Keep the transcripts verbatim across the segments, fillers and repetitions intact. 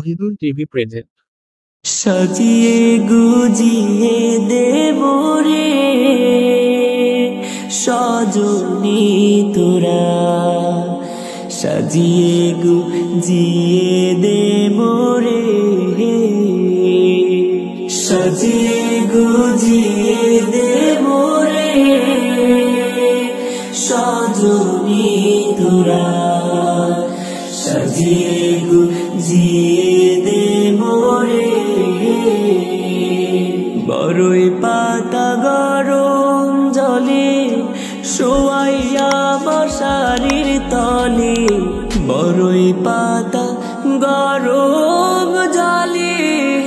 Mohidul TV present. সাজিয়ে গুজিয়ে দেব রে সজনী তোরা, সাজিয়ে গুজিয়ে দেব রে, সাজিয়ে গুজিয়ে দেব রে সজনী তোরা, সাজিয়ে গুজিয়ে দেব রে। বড়ই পাতা গরম জলে শোয়াইয়া মশারির তলে, বড়ই পাতা গরম জলে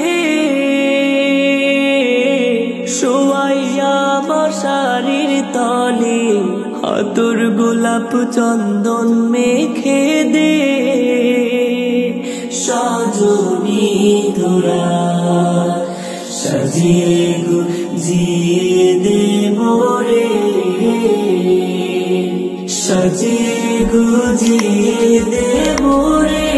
শোয়াইয়া মশারির তলে, আতর গোলাপ চন্দন মেখে দে সজনী তোরা, সাজিয়ে গুজিয়ে দেব রে, সাজিয়ে গুজিয়ে দেব রে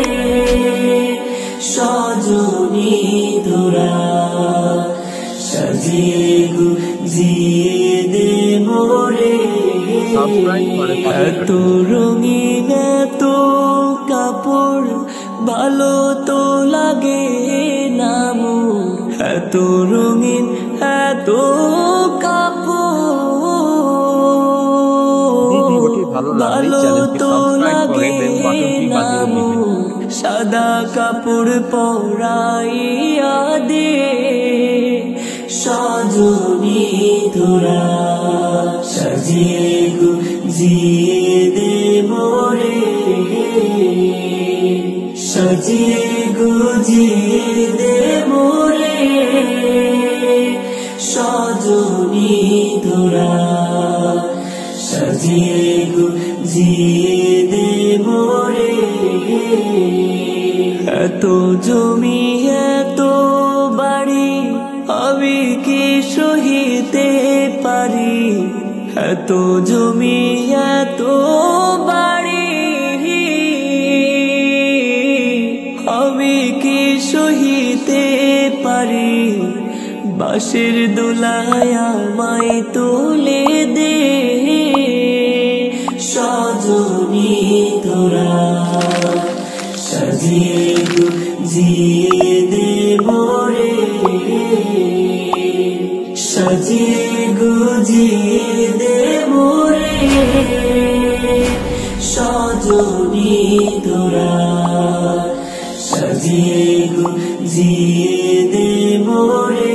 সজনী তোরা, সাজিয়ে গুজিয়ে দেব রে। এত রঙিন এত কাপড় ভালো তো লাগে না মোর, এত রঙিন এত কাপড় ভালো তো লাগে না মোর, সাদা কাপড় পরাইয়া দে সজনী তোরা, সাজিয়ে গুজিয়ে দেব রে, সাজিয়ে গুজিয়ে দেব রে সজনী তোরা, সাজিয়ে গুজিয়ে দেব রে। এত জমি এত বাড়ি আমি কি সহিতে পারি, এত জমি এত বাড়ি আমি কি সহিতে পারি, বাঁশের দোলায় আমায় তুলে দে সজনী তোরা, সাজিয়ে গুজিয়ে দেব রে, সাজিয়ে গুজিয়ে দেব রে সজনী তোরা, সাজিয়ে গুজিয়ে দেব রে।